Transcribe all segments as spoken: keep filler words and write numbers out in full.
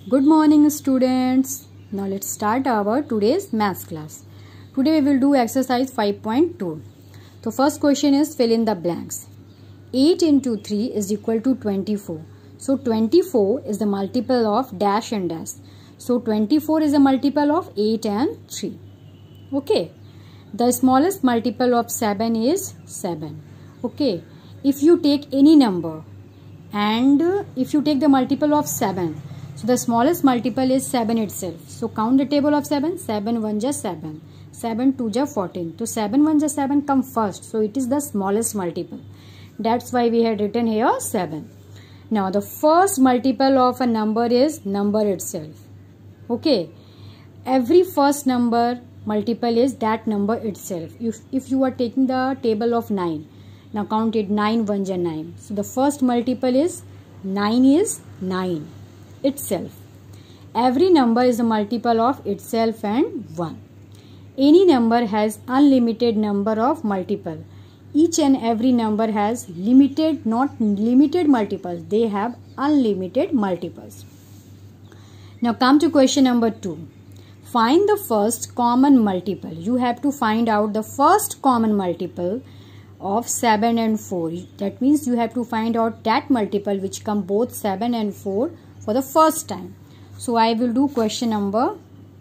Good morning students. Now let's start our today's maths class. Today we will do exercise five point two. So first question is fill in the blanks. eight into three is equal to twenty-four. So twenty-four is the multiple of dash and dash. So twenty-four is a multiple of eight and three. Okay. The smallest multiple of seven is seven. Okay. If you take any number and if you take the multiple of seven, so the smallest multiple is seven itself. So count the table of seven. seven one ja seven. seven two ja fourteen. So seven one ja seven come first. So it is the smallest multiple. That's why we had written here seven. Now the first multiple of a number is number itself. Okay. Every first number multiple is that number itself. If, if you are taking the table of nine. Now count it. nine one ja nine. So the first multiple is nine is nine itself. Every number is a multiple of itself and one. Any number has unlimited number of multiple. Each and every number has limited, not limited multiples. They have unlimited multiples. Now come to question number two. Find the first common multiple. You have to find out the first common multiple of seven and four. That means you have to find out that multiple which come both seven and four for the first time. So I will do question number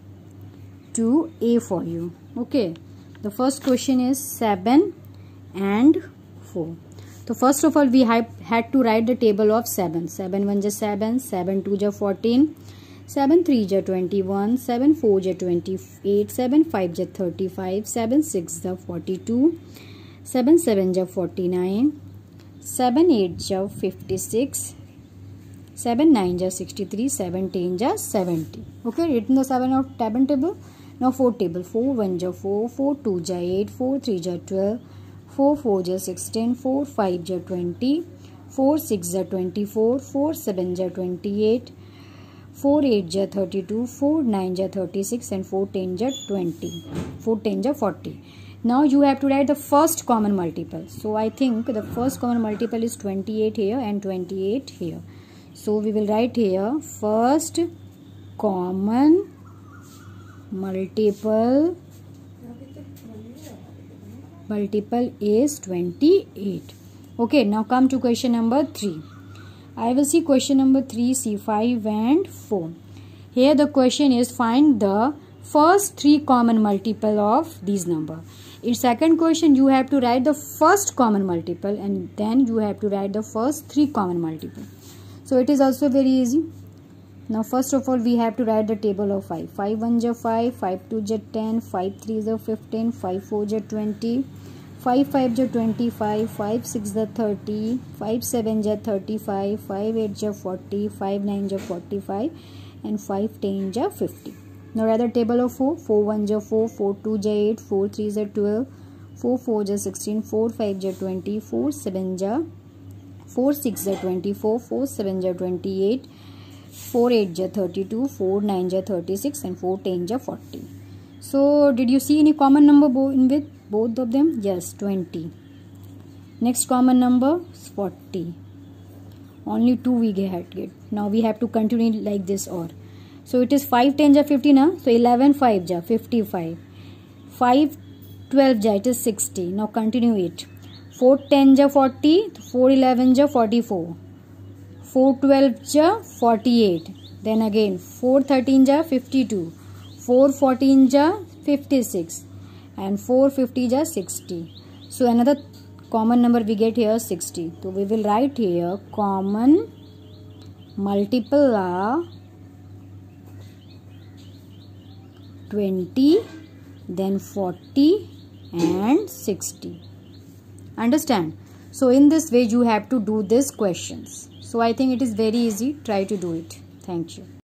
two A for you. Okay. The first question is seven and four. So first of all we have had to write the table of seven. seven one ja seven. seven two ja fourteen. seven three ja twenty-one. seven four ja twenty-eight. seven five ja thirty-five. seven six ja forty-two. seven seven ja forty-nine. seven eight ja fifty-six. seven nine ja sixty-three. seven ten ja seventy. Okay, written the seven of seven table. Now four table. four one ja four. four two ja eight. four three ja twelve. four four ja sixteen. four five ja twenty. four six ja twenty-four. four seven ja twenty-eight. four eight ja thirty-two. four nine ja thirty-six and four ten ja twenty. four ten ja forty. Now you have to write the first common multiple. So I think the first common multiple is twenty-eight here and twenty-eight here. So we will write here first common multiple multiple is twenty-eight. Okay, now come to question number three. I will see question number three, C five and four. Here the question is find the first three common multiple of these number. In second question you have to write the first common multiple and then you have to write the first three common multiple. So it is also very easy. Now first of all we have to write the table of five. five one ja five. five two ja ten. five three ja fifteen. five four ja twenty. five five ja twenty-five. five six ja thirty. five seven ja thirty-five. five eight ja forty. five nine ja forty-five and five ten ja fifty. Now write the table of four. four one ja four. four two ja eight. four three ja twelve. four four ja sixteen. four five ja twenty. four seven ja four six ja twenty-four. four seven ja twenty-eight. four eight ja thirty-two. four nine ja thirty-six and four ten ja forty. So did you see any common number in with both of them? Yes, twenty. Next common number is forty. Only two we get. Now we have to continue like this or. So it is five ten ja fifty na. So eleven five ja fifty-five. five twelve ja it is sixty. Now continue it. four ten ja forty. four eleven ja forty-four. four twelve ja forty-eight. Then again four thirteen ja fifty-two. four fourteen ja fifty-six. And four fifty ja sixty. So another common number we get here sixty. So we will write here common multiple are twenty, then forty and sixty. Understand? So in this way you have to do these questions. So I think it is very easy. Try to do it. Thank you.